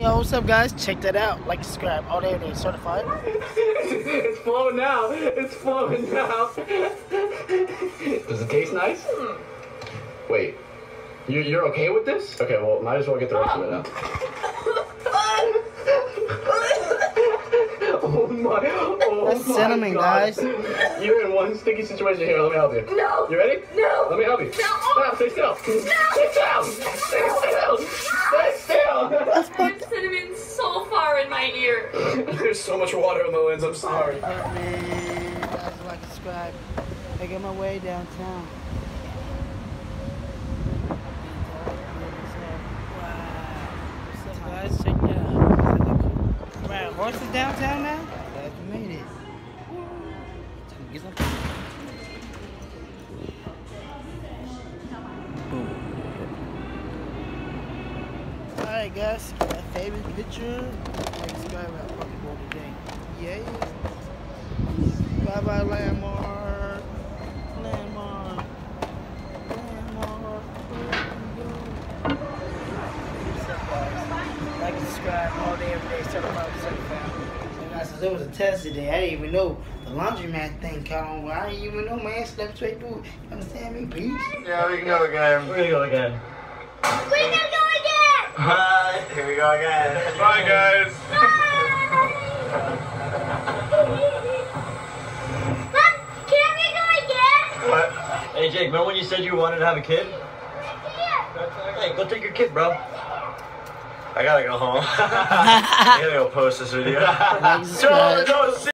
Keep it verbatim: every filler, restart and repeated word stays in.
Yo, what's up, guys? Check that out. Like, subscribe. All day, every day. Certified. It's flowing now. It's flowing now. Does it taste nice? Wait, you, you're okay with this? Okay, well, might as well get the rest of it now. Oh my! Oh That's my cinnamon, God. guys. You're in one sticky situation here. Let me help you. No. You ready? No. Let me help you. No. Stop. Stay still. No. Stay still. Stay still. Stay still. There's cinnamon so far in my ear. There's so much water in the lens. I'm sorry. Hey, man. Guys, like, subscribe. Making my way downtown. Wow. What's up, guys? Check that out. Wow, horses downtown now? Glad you made it. Get some. Alright, guys, my favorite picture. Like, subscribe at Pokeball today. Yeah. Bye bye, Landmark. Landmark. Landmark. What's up, guys? Like and subscribe all day, every day. Certified, certified. So, guys, since it was a test today, I didn't even know the laundromat thing caught on. I didn't even know, man. Slept straight through it. You understand me? Peace. Yeah, we can go again. We're gonna go again. We can go again. Hi. Here we go again. Bye, guys. Mom, can we go again? What? Hey Jake, remember when you said you wanted to have a kid? Yeah. Hey, go take your kid, bro. I gotta go home. I gotta go post this video. Like, subscribe. No, no,